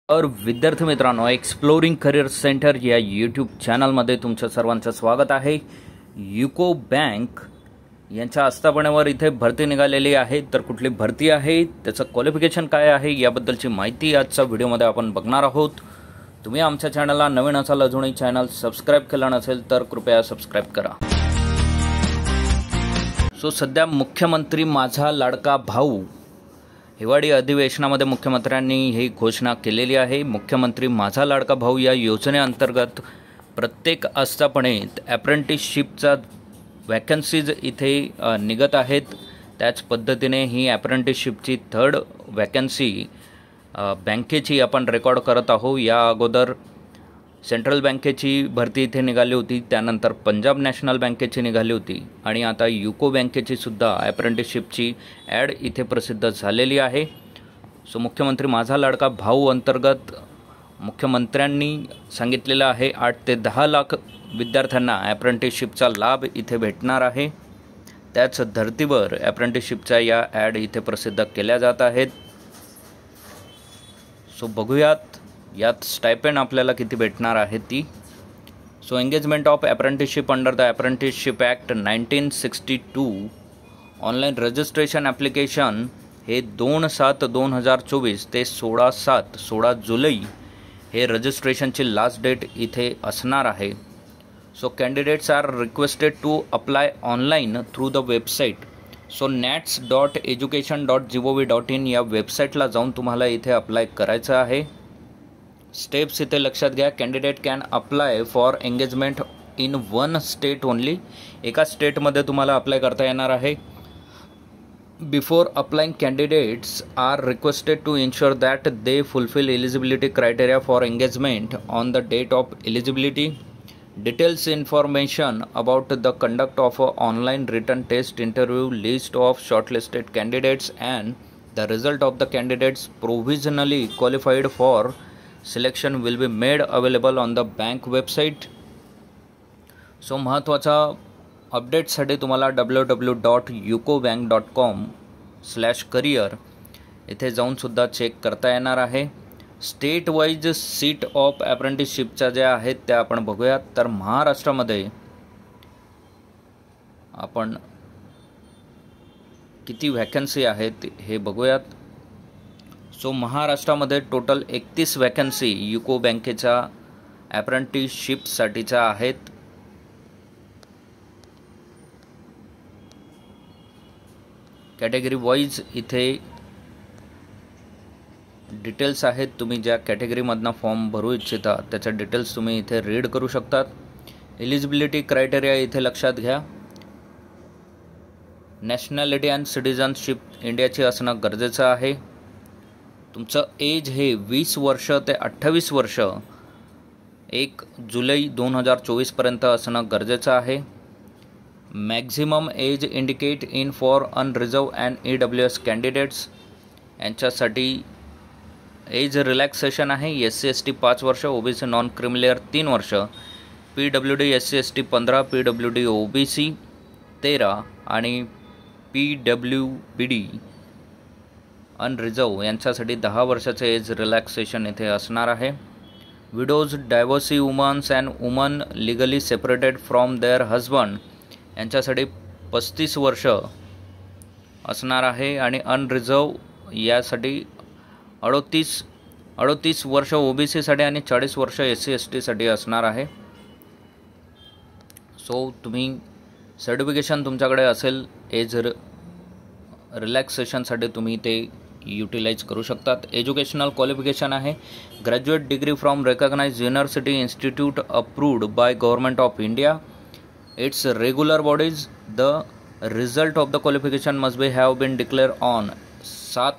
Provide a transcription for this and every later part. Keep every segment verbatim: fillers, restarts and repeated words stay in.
तर विद्यार्थी मित्रांनो, एक्सप्लोरिंग करिअर सेंटर या यूट्यूब चॅनलमध्ये तुमचं सर्वांचं स्वागत आहे। युको बँक यांच्या आस्थापनेवर इथे भरती निघालेली आहे। तर कुठली भरती आहे, त्याचं क्वालिफिकेशन काय आहे, याबद्दलची माहिती आजच्या व्हिडिओमध्ये आपण बघणार आहोत। तुम्ही आमच्या चॅनलला नवीन असाल, अजूनही चॅनल सबस्क्राईब केलं नसेल तर कृपया सबस्क्राईब करा। सो सध्या मुख्यमंत्री माझा लाडका भाऊ हिवाळी अधिवेशनामध्ये मुख्यमंत्र्यांनी ही घोषणा केलेली आहे। मुख्यमंत्री माझा लाडका भाऊ या योजनेअंतर्गत प्रत्येक आस्थापनेत अप्रेंटिसशिपचा वॅकन्सीज इथे निघत आहेत। त्याच पद्धतीने ही अप्रेंटिसशिपची थर्ड वॅकन्सी बँकेची आपण रेकॉर्ड करत आहोत। या अगोदर सेंट्रल बँकेची भरती इथे निघाली होती, त्यानंतर पंजाब नॅशनल बँकेची निघाली होती आणि आता युको बँकेची सुद्धा अप्रेंटिसशिपची ॲड इथे प्रसिद्ध झालेली आहे। सो मुख्यमंत्री माझा लाडका भाऊ अंतर्गत मुख्यमंत्र्यांनी सांगितलेलं आहे आठ ते दहा लाख विद्यार्थ्यांना अप्रेंटिसशिपचा लाभ इथे भेटणार आहे। त्याच धर्तीवर अप्रेंटिसशिपच्या या ॲड इथे प्रसिद्ध केल्या जात आहेत। सो बघूयात यात स्टायपेंड आपल्याला किती भेटणार आहे ती। So engagement of apprenticeship under the apprenticeship act nineteen sixty two online registration application हे दोन सात दोन हजार चोवीस ते सोळा सात सोळा जुलै हे रजिस्ट्रेशनची लास्ट डेट इथे असणार आहे। So candidates are requested to apply online through the website. So NATS dot education dot G O V dot in या वेबसाईटला जाऊन तुम्हाला इथे अप्लाय करायचं आहे। स्टेप्स इथे लक्षात घ्या। Candidate can apply for engagement in one state only. एका स्टेटमध्ये तुम्हाला अप्लाय करता येणार आहे। Before applying candidates are requested to ensure that they fulfil eligibility criteria for engagement on the date of eligibility. Details information about the conduct of a online written test interview, list of shortlisted candidates and the result of the candidates provisionally qualified for selection will be made available on the bank website. So महत्त्वाचा अपडेटसाठी तुम्हाला W W dot UCO bank dot com slash career इथे जाऊनसुद्धा check करता येणार आहे। State wise seat of अप्रेंटिसशिपच्या ज्या आहेत त्या आपण बघूयात। तर महाराष्ट्रामध्ये आपण किती व्हॅकन्सी आहेत हे बघूयात। सो महाराष्ट्रामध्ये टोटल एकतीस वॅकन्सी युको बँकेच्या अप्रेंटिसशिपसाठीच्या आहेत। कॅटेगरी वाईज इथे डिटेल्स आहेत। तुम्ही ज्या कॅटेगरीमधनं फॉर्म भरू इच्छिता त्याच्या डिटेल्स तुम्ही इथे रीड करू शकतात। एलिजिबिलिटी क्रायटेरिया इथे लक्षात घ्या। नॅशनॅलिटी अँड सिटिझनशिप इंडियाची असणं गरजेचं आहे। तुमचं एज हे वीस वर्ष ते अठ्ठावीस वर्ष एक जुलै दोन हजार चोवीसपर्यंत असणं गरजेचं आहे। Maximum age indicate in for unreserved and E W S candidates यांच्यासाठी एज रिलॅक्सेशन आहे। एस सी एस टी पाच वर्ष, O B C non creamy layer तीन वर्ष, P W D S C S T पंधरा, P W D O B C तेरा आणि P W B D unreserved यांच्यासाठी दहा वर्षाचे एज रिलॅक्सेशन इथे असणार आहे। Widows, divorcee womens and woman legally separated from there husband यांच्यासाठी पस्तीस वर्ष असणार आहे आणि अनरिझर्व यासाठी अडोतीस अडोतीस वर्ष ओ बी सीसाठी आणि चाळीस वर्ष एस सी एस टीसाठी असणार आहे। सो तुम्ही सर्टिफिकेशन तुमच्याकडे असेल एज रिलॅक्सेशनसाठी तुम्ही ते यूटिलाइज करू शकतात। एज्युकेशनल क्वालिफिकेशन आहे graduate degree from recognised university institute approved by government of India, its regular bodies. The result of the qualification must be have been declare on सात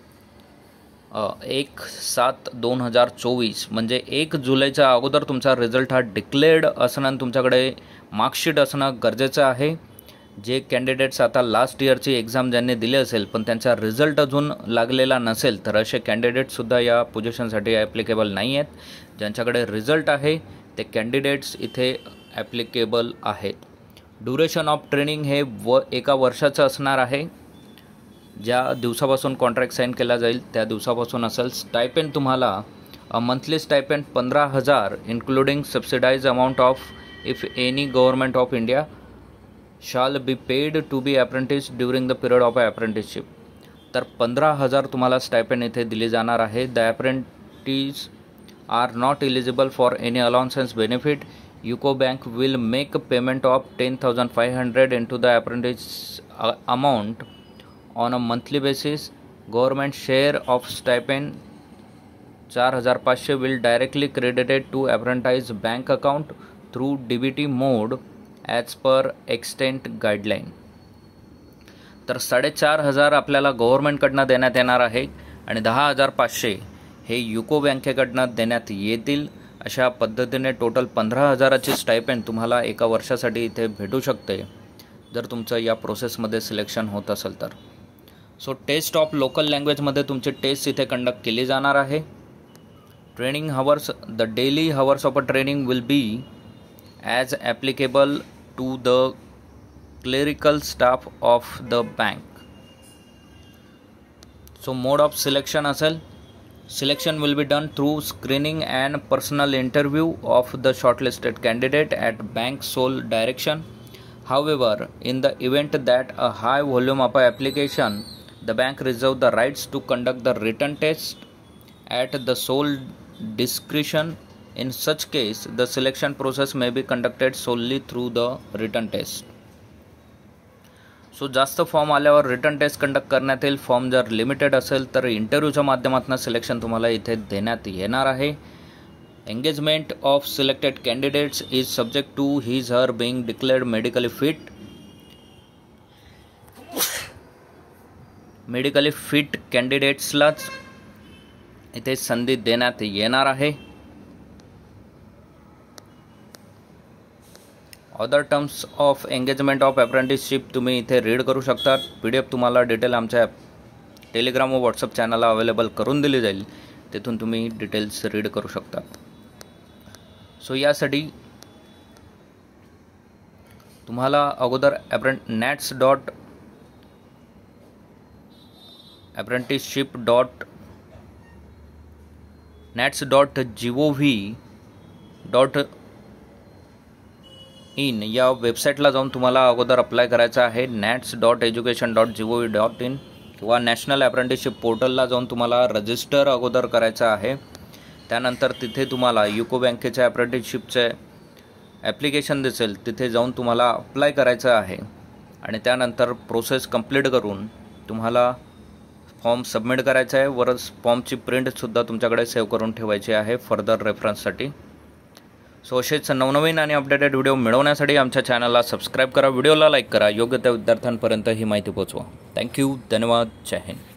एक सात दोन हजार चोवीस म्हणजे एक जुलैच्या अगोदर तुमचा रिझल्ट हा डिक्लेअर्ड असणं, तुमच्याकडे मार्कशीट असणं गरजेचं आहे। जे कॅन्डिडेट्स आता लास्ट इयरची एक्झाम ज्यांनी दिली असेल पण त्यांचा रिझल्ट अजून लागलेला नसेल तर असे कॅन्डिडेट्ससुद्धा या पोझिशनसाठी ॲप्लिकेबल नाही आहेत। ज्यांच्याकडे रिझल्ट आहे ते कॅन्डिडेट्स इथे ॲप्लिकेबल आहेत। ड्युरेशन ऑफ ट्रेनिंग हे व एका वर्षाचं असणार आहे। ज्या दिवसापासून कॉन्ट्रॅक्ट साईन केला जाईल त्या दिवसापासून असेल। स्टायपेंड तुम्हाला A monthly stipend पंद्रह हज़ार including subsidized amount of if any government of India shall be paid to be apprentice during the period of apprenticeship. तर पंधरा हजार तुम्हाला स्टायपेंड इथे दिली जाणार आहे. The apprentice are not eligible for any allowances benefit. UCO bank will make payment of ten thousand five hundred into the apprentice amount on a monthly basis. Government share of stipend चार हजार पाचशे will directly credited to apprentice bank account through D B T mode as per extent guideline. तर साडेचार हजार आपल्याला गव्हर्मेंटकडनं देण्यात येणार आहे आणि दहा हजार पाचशे हे युको बँकेकडनं देण्यात येतील. अशा पद्धतीने टोटल पंधरा हजाराची स्टायपेंड तुम्हाला एका वर्षासाठी इथे भेटू शकते जर तुमचं या प्रोसेसमध्ये सिलेक्शन होत असेल तर. सो टेस्ट ऑफ लोकल लँग्वेजमध्ये तुमची टेस्ट इथे कंडक्ट केली जाणार आहे. Training hours, the daily hours of a training will be as applicable to the clerical staff of the bank. So mode of selection असेल, selection will be done through screening and personal interview of the shortlisted candidate at bank sole direction. However, in the event that a high volume of application, the bank reserve the rights to conduct the written test at the sole discretion. In such case, the selection process may be conducted solely through the written test. So जास्त form आल्यावर written test conduct करण्यात येईल. Form जर limited असेल तर इंटरव्ह्यूच्या माध्यमातून selection तुम्हाला इथे देण्यात येणार आहे. Engagement of selected candidates is subject to his her being declared medically fit. Medically fit कॅन्डिडेट्सलाच इथे संधी देण्यात येणार आहे. Other terms of engagement of apprenticeship तुम्ही इथे रीड करू शकता. पी डी एफ तुम्हाला डिटेल आमच्या टेलिग्राम व व्हॉट्सअप चॅनलला अवेलेबल करून दिली जाईल. तिथून तुम्ही डिटेल्स रीड करू शकता. सो यासाठी तुम्हाला अगोदर ॲप्रेंट NATS dot apprenticeship dot NATS dot G O V dot in या वेबसाईटला जाऊन तुम्हाला अगोदर अप्लाय करायचं आहे. NATS dot education dot G O V dot in किंवा नॅशनल अप्रेंटिसशिप पोर्टलला जाऊन तुम्हाला रजिस्टर अगोदर करायचं आहे. त्यानंतर तिथे तुम्हाला युको बँकेचे अप्रेंटिसशिपचे ॲप्लिकेशन दिसेल, तिथे जाऊन तुम्हाला अप्लाय करायचं आहे आणि त्यानंतर प्रोसेस कंप्लीट करून तुम्हाला फॉर्म सबमिट करायचा आहे. वरच फॉर्मची प्रिंटसुद्धा तुमच्याकडे सेव्ह करून ठेवायची आहे फर्दर रेफरन्ससाठी. सो असेच नवनवीन आणि अपडेटेड व्हिडिओ मिळवण्यासाठी आमच्या चॅनलला सबस्क्राईब करा, व्हिडिओला लाईक करा, योग्य त्या विद्यार्थ्यांपर्यंत ही माहिती पोहोचवा. थँक्यू, धन्यवाद, जय हिंद.